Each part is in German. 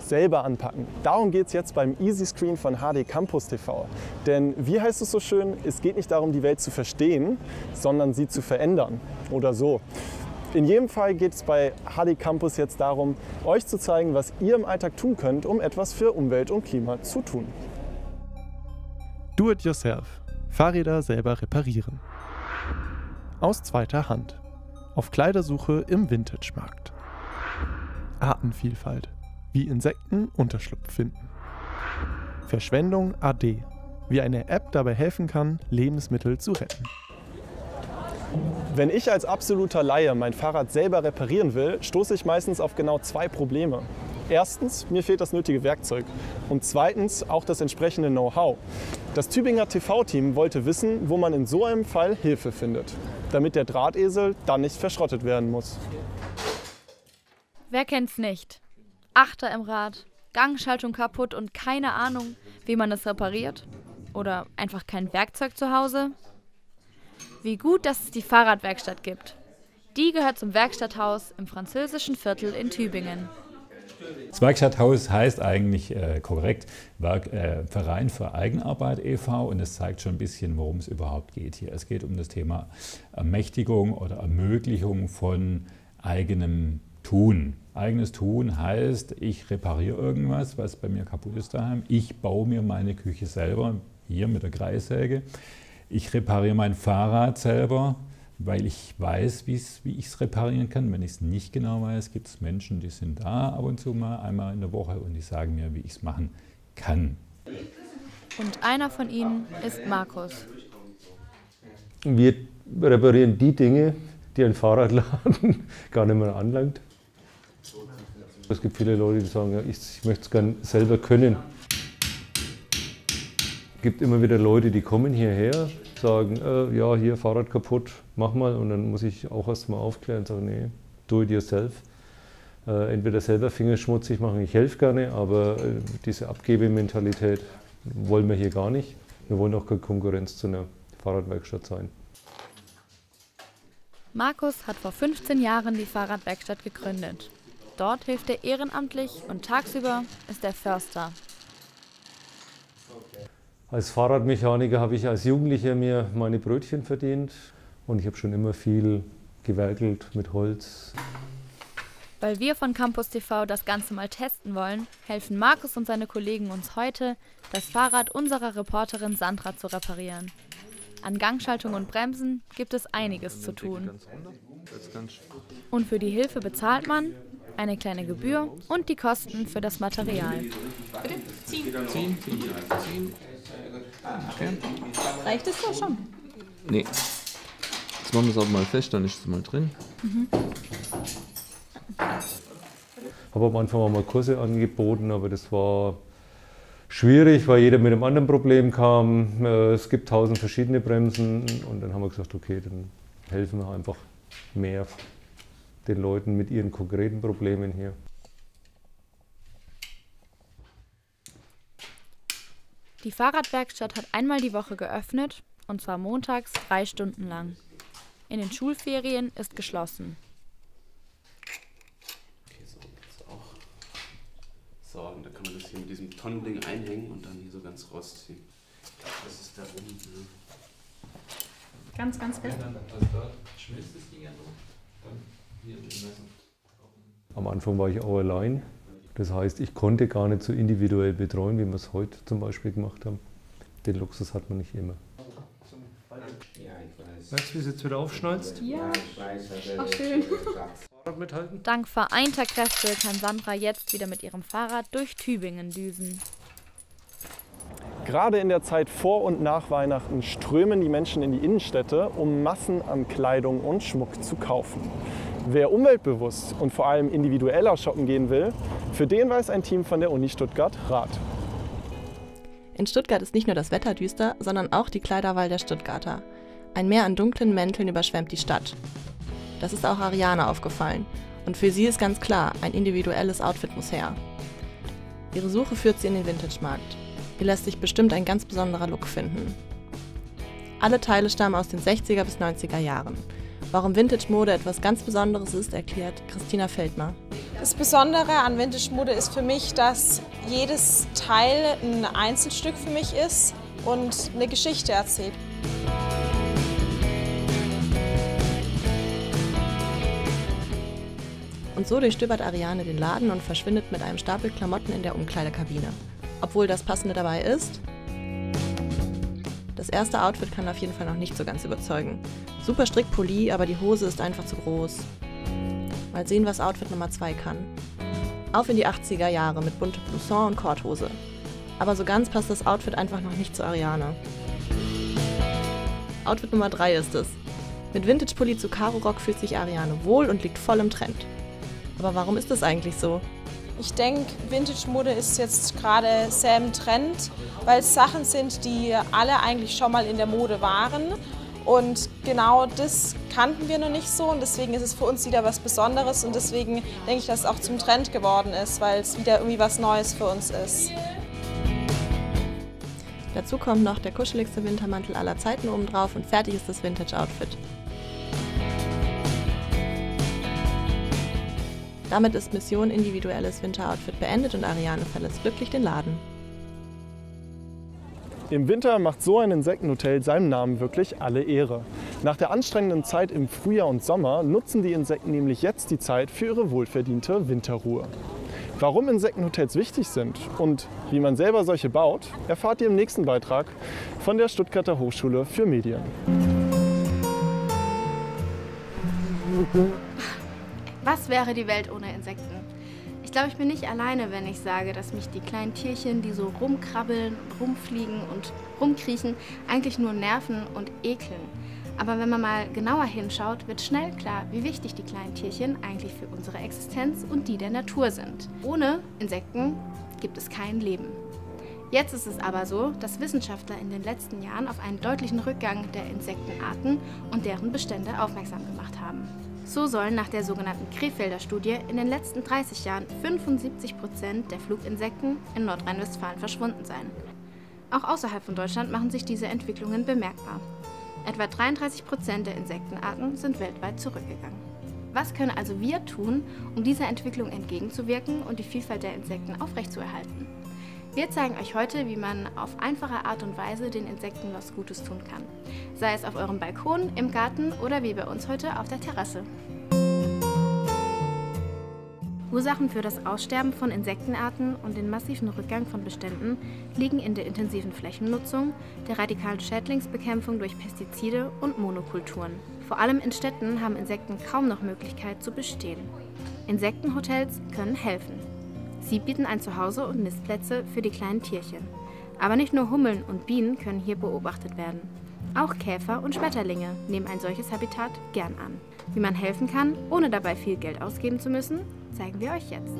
selber anpacken. Darum geht es jetzt beim Easy Screen von HD Campus TV. Denn wie heißt es so schön, es geht nicht darum, die Welt zu verstehen, sondern sie zu verändern. Oder so. In jedem Fall geht es bei HD Campus jetzt darum, euch zu zeigen, was ihr im Alltag tun könnt, um etwas für Umwelt und Klima zu tun. Do it yourself. Fahrräder selber reparieren. Aus zweiter Hand. Auf Kleidersuche im Vintage-Markt. Artenvielfalt. Wie Insekten Unterschlupf finden. Verschwendung AD. Wie eine App dabei helfen kann, Lebensmittel zu retten. Wenn ich als absoluter Laie mein Fahrrad selber reparieren will, stoße ich meistens auf genau zwei Probleme. Erstens, mir fehlt das nötige Werkzeug. Und zweitens auch das entsprechende Know-how. Das Tübinger TV-Team wollte wissen, wo man in so einem Fall Hilfe findet, damit der Drahtesel dann nicht verschrottet werden muss. Wer kennt's nicht? Achter im Rad, Gangschaltung kaputt und keine Ahnung, wie man es repariert? Oder einfach kein Werkzeug zu Hause? Wie gut, dass es die Fahrradwerkstatt gibt. Die gehört zum Werkstatthaus im französischen Viertel in Tübingen. Das Werkstatthaus heißt eigentlich korrekt Verein für Eigenarbeit e.V. und es zeigt schon ein bisschen, worum es überhaupt geht hier. Es geht um das Thema Ermächtigung oder Ermöglichung von eigenem Tun. Eigenes Tun heißt, ich repariere irgendwas, was bei mir kaputt ist daheim. Ich baue mir meine Küche selber, hier mit der Kreissäge. Ich repariere mein Fahrrad selber, weil ich weiß, wie ich es reparieren kann. Wenn ich es nicht genau weiß, gibt es Menschen, die sind da ab und zu mal, einmal in der Woche und die sagen mir, wie ich es machen kann. Und einer von ihnen ist Markus. Wir reparieren die Dinge, die ein Fahrradladen gar nicht mehr anlangt. Es gibt viele Leute, die sagen, ja, ich möchte es gerne selber können. Es gibt immer wieder Leute, die kommen hierher, sagen, ja, hier Fahrrad kaputt, mach mal. Und dann muss ich auch erst mal aufklären und sagen, nee, do it yourself. Entweder selber Finger schmutzig machen, ich helfe gerne, aber diese Abgebementalität wollen wir hier gar nicht. Wir wollen auch keine Konkurrenz zu einer Fahrradwerkstatt sein. Markus hat vor 15 Jahren die Fahrradwerkstatt gegründet. Dort hilft er ehrenamtlich und tagsüber ist er Förster. Als Fahrradmechaniker habe ich als Jugendlicher mir meine Brötchen verdient und ich habe schon immer viel gewerkelt mit Holz. Weil wir von Campus TV das Ganze mal testen wollen, helfen Markus und seine Kollegen uns heute, das Fahrrad unserer Reporterin Sandra zu reparieren. An Gangschaltung und Bremsen gibt es einiges zu tun. Und für die Hilfe bezahlt man eine kleine Gebühr und die Kosten für das Material. Ziehen. Okay. Reicht es doch schon? Nee. Jetzt machen wir es auch mal fest, dann ist es mal drin. Habe am Anfang auch mal Kurse angeboten, aber das war schwierig, weil jeder mit einem anderen Problem kam. Es gibt 1000 verschiedene Bremsen und dann haben wir gesagt, okay, dann helfen wir einfach mehr den Leuten mit ihren konkreten Problemen hier. Die Fahrradwerkstatt hat einmal die Woche geöffnet, und zwar montags 3 Stunden lang. In den Schulferien ist geschlossen. Okay, so geht's auch. So, und dann kann man das hier mit diesem Tonnending einhängen und dann hier so ganz rausziehen. Das ist da oben. Ne? Ganz fest. Ja, dann da schmilzt das Ding ja noch. Dann hier mit dem Messer. Am Anfang war ich auch allein. Das heißt, ich konnte gar nicht so individuell betreuen, wie wir es heute zum Beispiel gemacht haben. Den Luxus hat man nicht immer. Weißt du, wie es jetzt wieder aufschnalzt? Ja. Ach, schön. Fahrrad mithalten? Dank vereinter Kräfte kann Sandra jetzt wieder mit ihrem Fahrrad durch Tübingen düsen. Gerade in der Zeit vor und nach Weihnachten strömen die Menschen in die Innenstädte, um Massen an Kleidung und Schmuck zu kaufen. Wer umweltbewusst und vor allem individueller shoppen gehen will, für den weiß ein Team von der Uni Stuttgart Rat. In Stuttgart ist nicht nur das Wetter düster, sondern auch die Kleiderwahl der Stuttgarter. Ein Meer an dunklen Mänteln überschwemmt die Stadt. Das ist auch Ariane aufgefallen. Und für sie ist ganz klar, ein individuelles Outfit muss her. Ihre Suche führt sie in den Vintage-Markt. Hier lässt sich bestimmt ein ganz besonderer Look finden. Alle Teile stammen aus den 60er bis 90er Jahren. Warum Vintage-Mode etwas ganz Besonderes ist, erklärt Christina Feldmer. Das Besondere an Vintage-Mode ist für mich, dass jedes Teil ein Einzelstück für mich ist und eine Geschichte erzählt. Und so durchstöbert Ariane den Laden und verschwindet mit einem Stapel Klamotten in der Umkleidekabine. Obwohl das Passende dabei ist, das erste Outfit kann auf jeden Fall noch nicht so ganz überzeugen. Super Strickpulli, aber die Hose ist einfach zu groß. Mal sehen, was Outfit Nummer 2 kann. Auf in die 80er Jahre mit bunte Blouson und Korthose. Aber so ganz passt das Outfit einfach noch nicht zu Ariane. Outfit Nummer 3 ist es. Mit Vintage-Pulli zu Karo-Rock fühlt sich Ariane wohl und liegt voll im Trend. Aber warum ist das eigentlich so? Ich denke, Vintage-Mode ist jetzt gerade sehr im Trend, weil es Sachen sind, die alle eigentlich schon mal in der Mode waren. Und genau das kannten wir noch nicht so und deswegen ist es für uns wieder was Besonderes und deswegen denke ich, dass es auch zum Trend geworden ist, weil es wieder irgendwie was Neues für uns ist. Dazu kommt noch der kuscheligste Wintermantel aller Zeiten obendrauf und fertig ist das Vintage-Outfit. Damit ist Mission individuelles Winteroutfit beendet und Ariane verlässt glücklich den Laden. Im Winter macht so ein Insektenhotel seinem Namen wirklich alle Ehre. Nach der anstrengenden Zeit im Frühjahr und Sommer nutzen die Insekten nämlich jetzt die Zeit für ihre wohlverdiente Winterruhe. Warum Insektenhotels wichtig sind und wie man selber solche baut, erfahrt ihr im nächsten Beitrag von der Stuttgarter Hochschule für Medien. Was wäre die Welt ohne Insekten? Ich glaube, ich bin nicht alleine, wenn ich sage, dass mich die kleinen Tierchen, die so rumkrabbeln, rumfliegen und rumkriechen, eigentlich nur nerven und ekeln. Aber wenn man mal genauer hinschaut, wird schnell klar, wie wichtig die kleinen Tierchen eigentlich für unsere Existenz und die der Natur sind. Ohne Insekten gibt es kein Leben. Jetzt ist es aber so, dass Wissenschaftler in den letzten Jahren auf einen deutlichen Rückgang der Insektenarten und deren Bestände aufmerksam gemacht haben. So sollen nach der sogenannten Krefelder Studie in den letzten 30 Jahren 75% der Fluginsekten in Nordrhein-Westfalen verschwunden sein. Auch außerhalb von Deutschland machen sich diese Entwicklungen bemerkbar. Etwa 33% der Insektenarten sind weltweit zurückgegangen. Was können also wir tun, um dieser Entwicklung entgegenzuwirken und die Vielfalt der Insekten aufrechtzuerhalten? Wir zeigen euch heute, wie man auf einfache Art und Weise den Insekten was Gutes tun kann. Sei es auf eurem Balkon, im Garten oder wie bei uns heute auf der Terrasse. Ursachen für das Aussterben von Insektenarten und den massiven Rückgang von Beständen liegen in der intensiven Flächennutzung, der radikalen Schädlingsbekämpfung durch Pestizide und Monokulturen. Vor allem in Städten haben Insekten kaum noch Möglichkeit zu bestehen. Insektenhotels können helfen. Sie bieten ein Zuhause und Nistplätze für die kleinen Tierchen. Aber nicht nur Hummeln und Bienen können hier beobachtet werden. Auch Käfer und Schmetterlinge nehmen ein solches Habitat gern an. Wie man helfen kann, ohne dabei viel Geld ausgeben zu müssen, zeigen wir euch jetzt.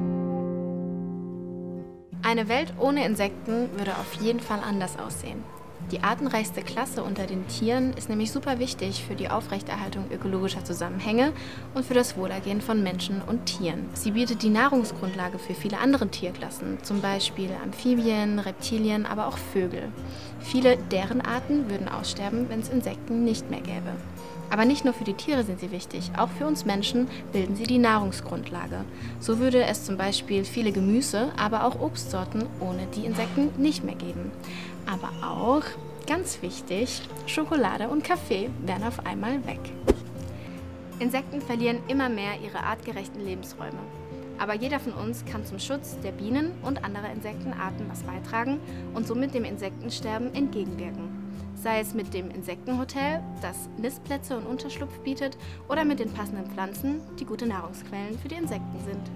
Eine Welt ohne Insekten würde auf jeden Fall anders aussehen. Die artenreichste Klasse unter den Tieren ist nämlich super wichtig für die Aufrechterhaltung ökologischer Zusammenhänge und für das Wohlergehen von Menschen und Tieren. Sie bietet die Nahrungsgrundlage für viele andere Tierklassen, zum Beispiel Amphibien, Reptilien, aber auch Vögel. Viele deren Arten würden aussterben, wenn es Insekten nicht mehr gäbe. Aber nicht nur für die Tiere sind sie wichtig, auch für uns Menschen bilden sie die Nahrungsgrundlage. So würde es zum Beispiel viele Gemüse, aber auch Obstsorten ohne die Insekten nicht mehr geben. Aber auch, ganz wichtig, Schokolade und Kaffee wären auf einmal weg. Insekten verlieren immer mehr ihre artgerechten Lebensräume. Aber jeder von uns kann zum Schutz der Bienen und anderer Insektenarten was beitragen und somit dem Insektensterben entgegenwirken. Sei es mit dem Insektenhotel, das Nistplätze und Unterschlupf bietet, oder mit den passenden Pflanzen, die gute Nahrungsquellen für die Insekten sind.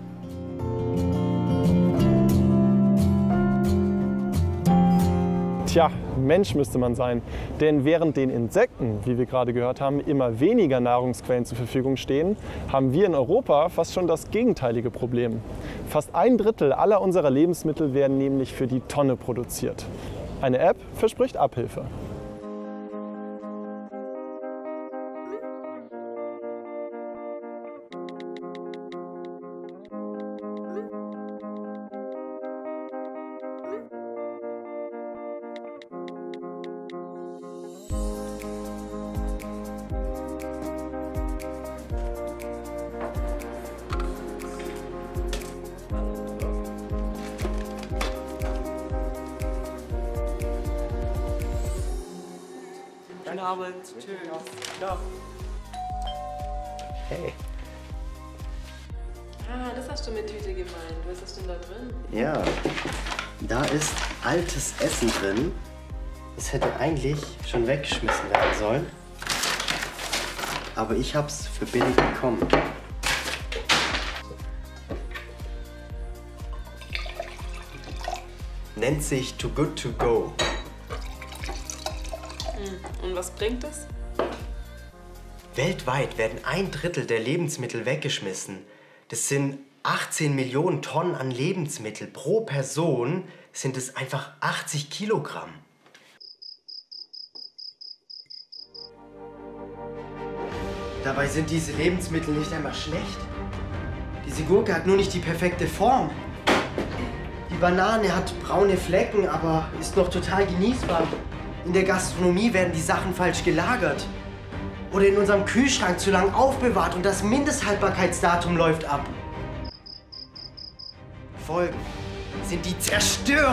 Tja, Mensch müsste man sein. Denn während den Insekten, wie wir gerade gehört haben, immer weniger Nahrungsquellen zur Verfügung stehen, haben wir in Europa fast schon das gegenteilige Problem. Fast 1/3 aller unserer Lebensmittel werden nämlich für die Tonne produziert. Eine App verspricht Abhilfe. Guten Abend. Tschüss. Ja. Hey. Ah, das hast du mit Tüte gemeint. Was ist denn da drin? Ja, da ist altes Essen drin. Es hätte eigentlich schon weggeschmissen werden sollen. Aber ich hab's für billig bekommen. Nennt sich Too Good To Go. Und was bringt es? Weltweit werden 1/3 der Lebensmittel weggeschmissen. Das sind 18 Millionen Tonnen an Lebensmittel. Pro Person sind es einfach 80 Kilogramm. Dabei sind diese Lebensmittel nicht einmal schlecht. Diese Gurke hat nur nicht die perfekte Form. Die Banane hat braune Flecken, aber ist noch total genießbar. In der Gastronomie werden die Sachen falsch gelagert. Oder in unserem Kühlschrank zu lang aufbewahrt und das Mindesthaltbarkeitsdatum läuft ab. Folgen sind die Zerstörung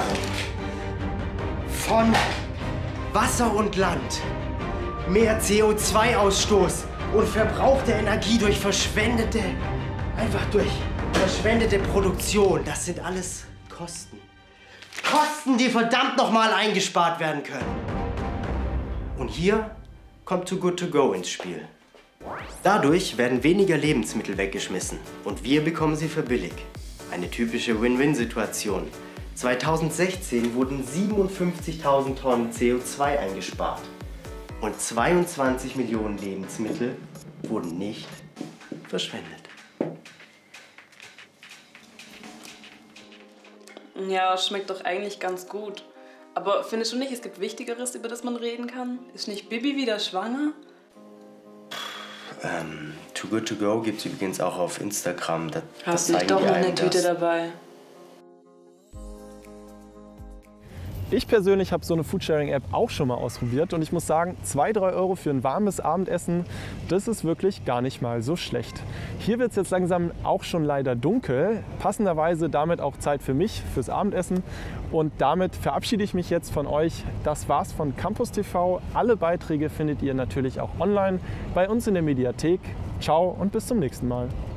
von Wasser und Land, mehr CO2-Ausstoß und verbrauchte Energie durch verschwendete Produktion. Das sind alles Kosten. Kosten, die verdammt nochmal eingespart werden können. Und hier kommt Too Good To Go ins Spiel. Dadurch werden weniger Lebensmittel weggeschmissen und wir bekommen sie für billig. Eine typische Win-Win-Situation. 2016 wurden 57.000 Tonnen CO2 eingespart und 22 Millionen Lebensmittel wurden nicht verschwendet. Ja, schmeckt doch eigentlich ganz gut. Aber findest du nicht, es gibt Wichtigeres, über das man reden kann? Ist nicht Bibi wieder schwanger? Too Good To Go gibt es übrigens auch auf Instagram. Hast du nicht doch noch eine Tüte dabei? Ich persönlich habe so eine Foodsharing-App auch schon mal ausprobiert und ich muss sagen, 2–3 Euro für ein warmes Abendessen, das ist wirklich gar nicht mal so schlecht. Hier wird es jetzt langsam auch schon leider dunkel, passenderweise damit auch Zeit für mich, fürs Abendessen. Und damit verabschiede ich mich jetzt von euch. Das war's von Campus TV. Alle Beiträge findet ihr natürlich auch online bei uns in der Mediathek. Ciao und bis zum nächsten Mal.